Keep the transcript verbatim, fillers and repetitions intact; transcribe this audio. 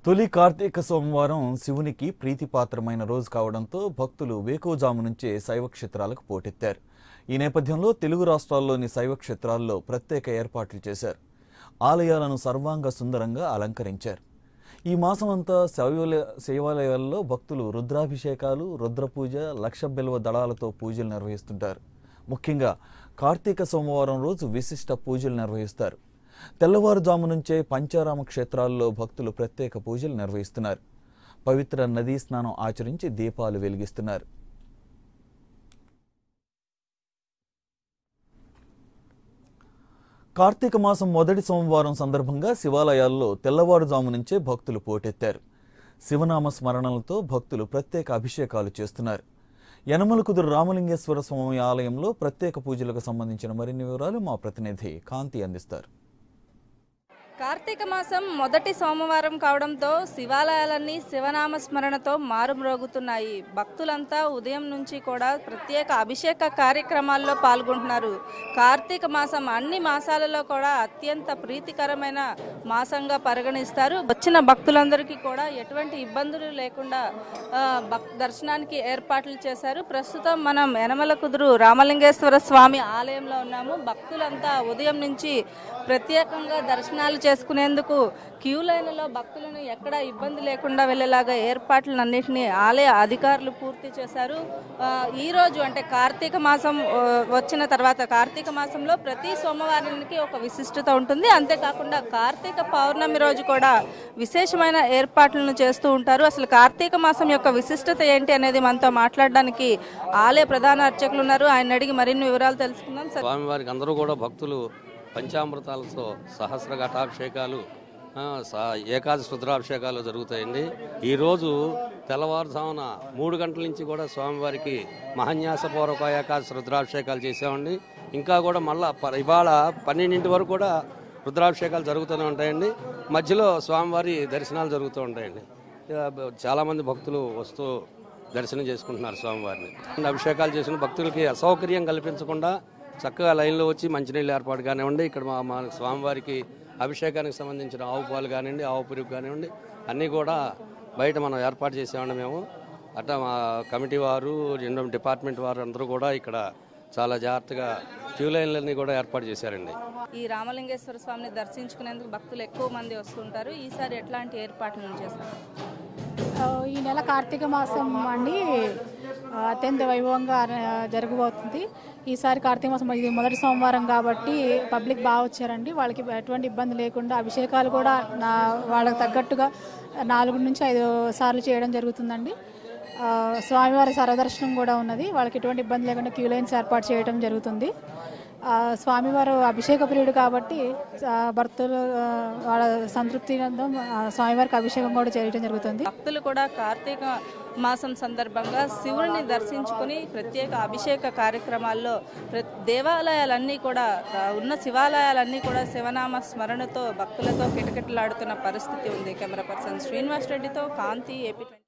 తొలి కార్తీక సోమవారం శివునికి ప్రీతిపాత్రమైన రోజు కావడంతో భక్తులు వేకువజాము నుంచే శైవ క్షేత్రాలకు పోటెత్తారు. ఈ నేపథ్యంలో తెలుగు రాష్ట్రాల్లోని శైవ క్షేత్రాల్లో ప్రత్యేక ఏర్పాట్లు చేశారు. ఆలయాలను సర్వాంగ సుందరంగా అలంకరించారు. ఈ మాసమంతా శైవ శైవాలయాల్లో భక్తులు రుద్రాభిషేకాలు, రుద్రపూజ, లక్ష బిల్వ దళాలతో పూజలు నిర్వహిస్తుంటారు. ముఖ్యంగా కార్తీక సోమవారం రోజు విశిష్ట పూజలు నిర్వహిస్తారు. తెల్లవారుజాము నుంచే పంచారామ క్షేత్రాల్లో భక్తులు ప్రత్యేక పూజలు నిర్వహిస్తున్నారు. పవిత్ర నదీ స్నానం ఆచరించి దీపాలు వెలిగిస్తున్నారు. కార్తీక మాసం మొదటి సోమవారం సందర్భంగా శివాలయాల్లో తెల్లవారుజాము నుంచే భక్తులు పోటెత్తారు. శివనామ స్మరణలతో భక్తులు ప్రత్యేక అభిషేకాలు చేస్తున్నారు. యనమలకుదురు రామలింగేశ్వర స్వామి ఆలయంలో ప్రత్యేక పూజలకు సంబంధించిన మరిన్ని వివరాలు మా ప్రతినిధి కాంతి అందిస్తారు. కార్తీక మాసం మొదటి సోమవారం కావడంతో శివాలయాలన్నీ శివనామ స్మరణతో మారుమ్రోగుతున్నాయి. భక్తులంతా ఉదయం నుంచి కూడా ప్రత్యేక అభిషేక కార్యక్రమాల్లో పాల్గొంటున్నారు. కార్తీక మాసం అన్ని మాసాలలో కూడా అత్యంత ప్రీతికరమైన మాసంగా పరిగణిస్తారు. వచ్చిన భక్తులందరికీ కూడా ఎటువంటి ఇబ్బందులు లేకుండా దర్శనానికి ఏర్పాట్లు చేశారు. ప్రస్తుతం మనం యనమలకుదురు రామలింగేశ్వర స్వామి ఆలయంలో ఉన్నాము. భక్తులంతా ఉదయం నుంచి ప్రత్యేకంగా దర్శనాలు చేసుకునేందుకు క్యూ లైన్లో భక్తులను ఎక్కడ ఇబ్బంది లేకుండా వెళ్ళేలాగా ఏర్పాట్లన్నింటినీ ఆలయ అధికారులు పూర్తి చేశారు. ఈరోజు అంటే కార్తీక మాసం వచ్చిన తర్వాత కార్తీక మాసంలో ప్రతి సోమవారానికి ఒక విశిష్టత ఉంటుంది. అంతేకాకుండా కార్తీక పౌర్ణమి రోజు కూడా విశేషమైన ఏర్పాట్లను చేస్తూ ఉంటారు. అసలు కార్తీక మాసం యొక్క విశిష్టత ఏంటి అనేది మనతో మాట్లాడడానికి ఆలయ ప్రధాన అర్చకులు ఉన్నారు. ఆయన అడిగి మరిన్ని వివరాలు తెలుసుకుందాం. స్వామివారికి అందరూ కూడా భక్తులు పంచామృతాలతో సహస్ర ఘటాభిషేకాలు, ఏకాదశి రుద్రాభిషేకాలు జరుగుతాయండి. ఈరోజు తెల్లవారుజామున మూడు గంటల నుంచి కూడా స్వామివారికి మహాన్యాసపూర్వక ఏకాదశి రుద్రాభిషేకాలు చేసామండి. ఇంకా కూడా మళ్ళా ఇవాళ పన్నెండింటి వరకు కూడా రుద్రాభిషేకాలు జరుగుతూనే ఉంటాయండి. మధ్యలో స్వామివారి దర్శనాలు జరుగుతూ ఉంటాయండి. చాలామంది భక్తులు వస్తూ దర్శనం చేసుకుంటున్నారు స్వామివారిని. అభిషేకాలు చేసిన భక్తులకి అసౌకర్యం కల్పించకుండా చక్కగా లైన్లో వచ్చి మంచినీళ్ళు ఏర్పాటు కానివ్వండి, ఇక్కడ మా మా స్వామివారికి అభిషేకానికి సంబంధించిన ఆవు పాలు కానివ్వండి, ఆవు పెరుగు కానివ్వండి, అన్నీ కూడా బయట మనం ఏర్పాటు చేసామండి మేము. అట్లా మా కమిటీ వారు, రెండు డిపార్ట్మెంట్ వారు అందరూ కూడా ఇక్కడ చాలా జాగ్రత్తగా క్యూ లైన్లన్నీ కూడా ఏర్పాటు చేశారండి. ఈ రామలింగేశ్వర స్వామిని దర్శించుకునేందుకు భక్తులు ఎక్కువ మంది వస్తుంటారు. ఈసారి ఎట్లాంటి ఏర్పాట్లను చేస్తారు? ఈ నెల కార్తీక మాసం అండి అత్యంత వైభవంగా జరగబోతుంది. ఈసారి కార్తీక మాసం ఇది మొదటి సోమవారం కాబట్టి పబ్లిక్ బాగా వచ్చారండి. వాళ్ళకి ఎటువంటి ఇబ్బంది లేకుండా అభిషేకాలు కూడా నా వాళ్ళకి తగ్గట్టుగా నాలుగు నుంచి ఐదు సార్లు చేయడం జరుగుతుందండి. స్వామివారి సర్వదర్శనం కూడా ఉన్నది. వాళ్ళకి ఎటువంటి ఇబ్బంది లేకుండా క్యూ లైన్స్ ఏర్పాటు చేయడం జరుగుతుంది. స్వామివారు అభిషేక ప్రియుడు కాబట్టి భక్తులు వాళ్ళ సంతృప్తి స్వామివారికి అభిషేకం కూడా చేయడం జరుగుతుంది. భక్తులు కూడా కార్తీక మాసం సందర్భంగా శివుడిని దర్శించుకుని ప్రత్యేక అభిషేక కార్యక్రమాల్లో దేవాలయాలన్నీ కూడా ఉన్న శివాలయాలన్నీ కూడా శివనామ స్మరణతో భక్తులతో కిటకిటలాడుతున్న పరిస్థితి ఉంది. కెమెరా పర్సన్ శ్రీనివాస్ రెడ్డితో కాంతి, ఏపీ.